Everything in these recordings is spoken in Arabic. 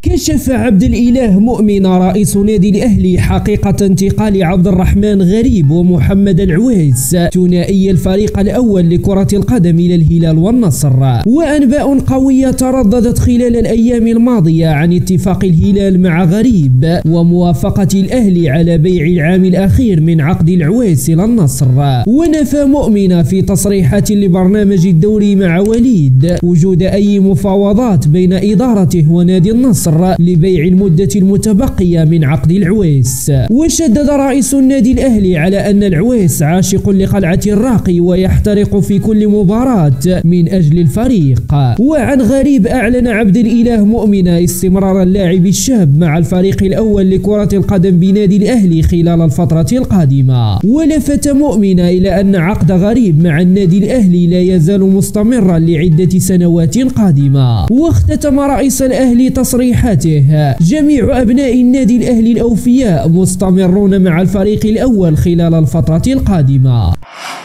كشف عبد الإله مؤمن رئيس نادي الأهلي حقيقة انتقال عبد الرحمن غريب ومحمد العويس ثنائي الفريق الأول لكرة القدم إلى الهلال والنصر. وأنباء قوية ترددت خلال الأيام الماضية عن اتفاق الهلال مع غريب وموافقة الأهلي على بيع العام الأخير من عقد العويس إلى النصر. ونفى مؤمن في تصريحات لبرنامج الدوري مع وليد وجود أي مفاوضات بين إدارته ونادي النصر لبيع المدة المتبقية من عقد العويس. وشدد رئيس النادي الأهلي على أن العويس عاشق لقلعة الراقي ويحترق في كل مباراة من أجل الفريق. وعن غريب أعلن عبد الإله مؤمن استمرار اللاعب الشاب مع الفريق الأول لكرة القدم بنادي الأهلي خلال الفترة القادمة. ولفت مؤمن إلى أن عقد غريب مع النادي الأهلي لا يزال مستمرا لعدة سنوات قادمة. واختتم رئيس الأهلي تصريحاته: جميع أبناء النادي الأهلي الأوفياء مستمرون مع الفريق الأول خلال الفترة القادمة.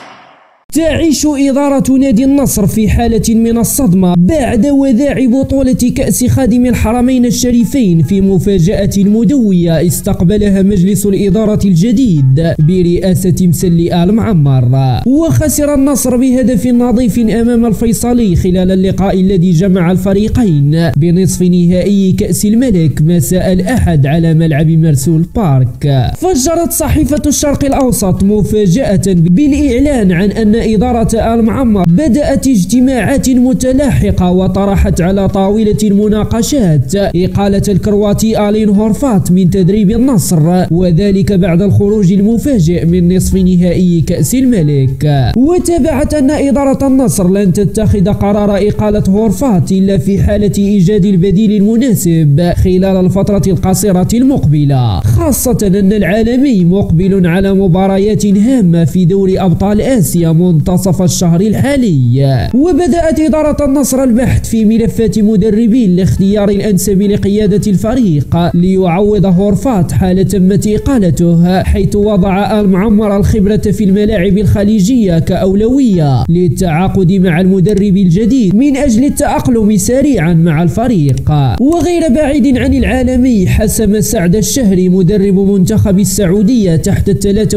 تعيش إدارة نادي النصر في حالة من الصدمة بعد وداع بطولة كأس خادم الحرمين الشريفين في مفاجأة مدوية استقبلها مجلس الإدارة الجديد برئاسة مسلي آل معمر. وخسر النصر بهدف نظيف أمام الفيصلي خلال اللقاء الذي جمع الفريقين بنصف نهائي كأس الملك مساء الأحد على ملعب مرسول بارك. فجرت صحيفة الشرق الأوسط مفاجأة بالإعلان عن أن إدارة آل معمر بدأت اجتماعات متلاحقة وطرحت على طاولة المناقشات إقالة الكرواتي آلين هورفات من تدريب النصر، وذلك بعد الخروج المفاجئ من نصف نهائي كأس الملك. وتابعت أن إدارة النصر لن تتخذ قرار إقالة هورفات إلا في حالة إيجاد البديل المناسب خلال الفترة القصيرة المقبلة، خاصة أن العالمي مقبل على مباريات هامة في دوري أبطال آسيا منتصف الشهر الحالي. وبدأت إدارة النصر البحث في ملفات مدربين لاختيار الأنسب لقيادة الفريق ليعوض هورفات حال تمت إقالته، حيث وضع آل معمر الخبرة في الملاعب الخليجية كأولوية للتعاقد مع المدرب الجديد من أجل التأقلم سريعا مع الفريق. وغير بعيد عن العالمي، حسم سعد الشهري مدرب منتخب السعودية تحت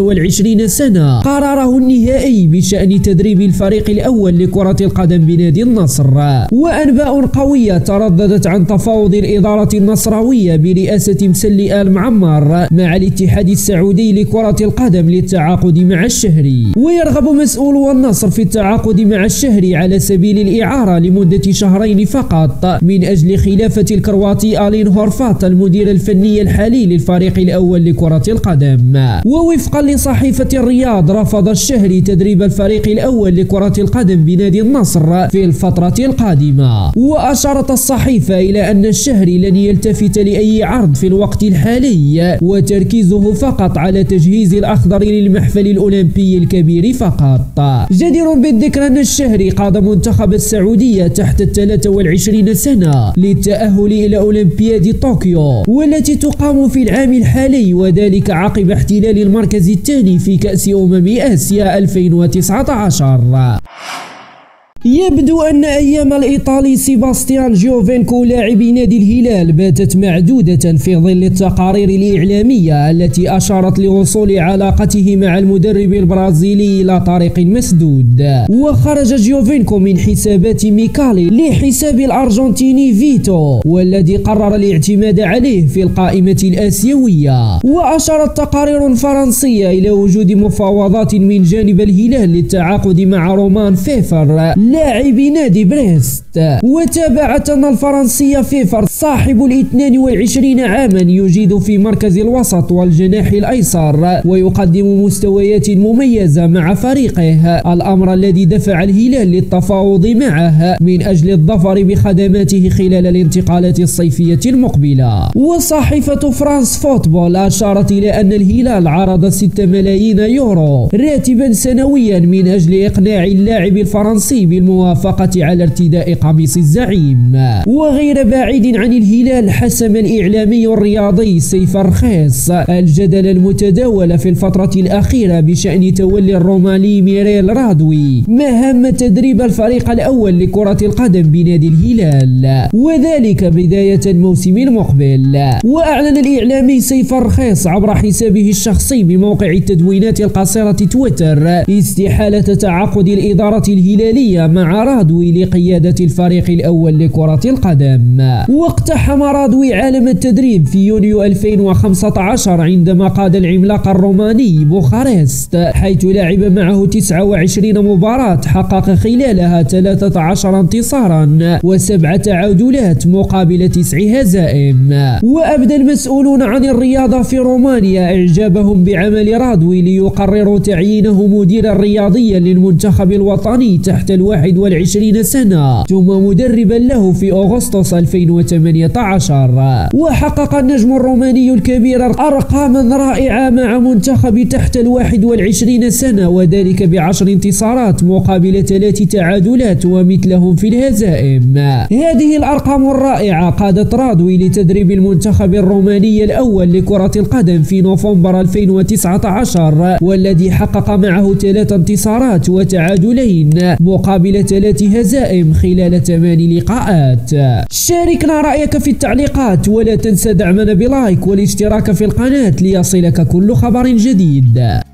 23 سنة قراره النهائي بشأن تدريب الفريق الأول لكرة القدم بنادي النصر. وأنباء قوية ترددت عن تفاوض الإدارة النصراوية برئاسة مسلي آل معمر مع الاتحاد السعودي لكرة القدم للتعاقد مع الشهري. ويرغب مسؤولو النصر في التعاقد مع الشهري على سبيل الإعارة لمدة شهرين فقط من أجل خلافة الكرواتي آلين هورفات المدير الفني الحالي للفريق الأول لكرة القدم. ووفقا لصحيفة الرياض، رفض الشهري تدريب الفريق الأول لكرة القدم بنادي النصر في الفترة القادمة. وأشارت الصحيفة إلى أن الشهري لن يلتفت لأي عرض في الوقت الحالي، وتركيزه فقط على تجهيز الأخضر للمحفل الأولمبي الكبير فقط. جدير بالذكر أن الشهري قاد منتخب السعودية تحت 23 سنة للتأهل إلى أولمبياد طوكيو والتي تقام في العام الحالي، وذلك عقب احتلال المركز الثاني في كأس آسيا 2019. يبدو أن أيام الإيطالي سيباستيان جيوفينكو لاعب نادي الهلال باتت معدودة في ظل التقارير الإعلامية التي أشارت لوصول علاقته مع المدرب البرازيلي إلى طريق مسدود. وخرج جيوفينكو من حسابات ميكالي لحساب الأرجنتيني فيتو، والذي قرر الاعتماد عليه في القائمة الآسيوية. وأشارت تقارير فرنسية إلى وجود مفاوضات من جانب الهلال للتعاقد مع رومان فيفر لاعب نادي بريست. وتابعت أن الفرنسي فيفر صاحب 22 عاما يجيد في مركز الوسط والجناح الأيسر ويقدم مستويات مميزة مع فريقه، الأمر الذي دفع الهلال للتفاوض معه من أجل الظفر بخدماته خلال الانتقالات الصيفية المقبلة. وصحيفة فرانس فوتبول أشارت إلى أن الهلال عرض 6 ملايين يورو راتبا سنويا من أجل إقناع اللاعب الفرنسي بالموافقة على ارتداء قميص الزعيم. وغير بعيد عن الهلال حسم الإعلامي الرياضي سيف الرخيص الجدل المتداول في الفترة الأخيرة بشأن تولي الروماني ميريل رادوي مهام تدريب الفريق الأول لكرة القدم بنادي الهلال، وذلك بداية الموسم المقبل. وأعلن الإعلامي سيف الرخيص عبر حسابه الشخصي بموقع التدوينات القصيرة تويتر استحالة تعاقد الإدارة الهلالية مع رادوي لقيادة الفريق الأول لكرة القدم. واقتحم رادوي عالم التدريب في يونيو 2015 عندما قاد العملاق الروماني بوخارست، حيث لعب معه 29 مباراة حقق خلالها 13 انتصارا و7 تعادلات مقابل 9 هزائم. وأبدى المسؤولون عن الرياضة في رومانيا إعجابهم بعمل رادوي ليقرروا تعيينه مديرا رياضيا للمنتخب الوطني تحت 21 سنة ثم مدربا له في أغسطس 2018. وحقق النجم الروماني الكبير أرقاما رائعة مع منتخب تحت 21 سنة، وذلك ب10 انتصارات مقابل 3 تعادلات ومثلهم في الهزائم. هذه الأرقام الرائعة قادت رادوي لتدريب المنتخب الروماني الأول لكرة القدم في نوفمبر 2019 والذي حقق معه 3 انتصارات وتعادلين مقابل 3 هزائم خلال 8 لقاءات. شاركنا رأيك في التعليقات ولا تنسى دعمنا بلايك والاشتراك في القناة ليصلك كل خبر جديد.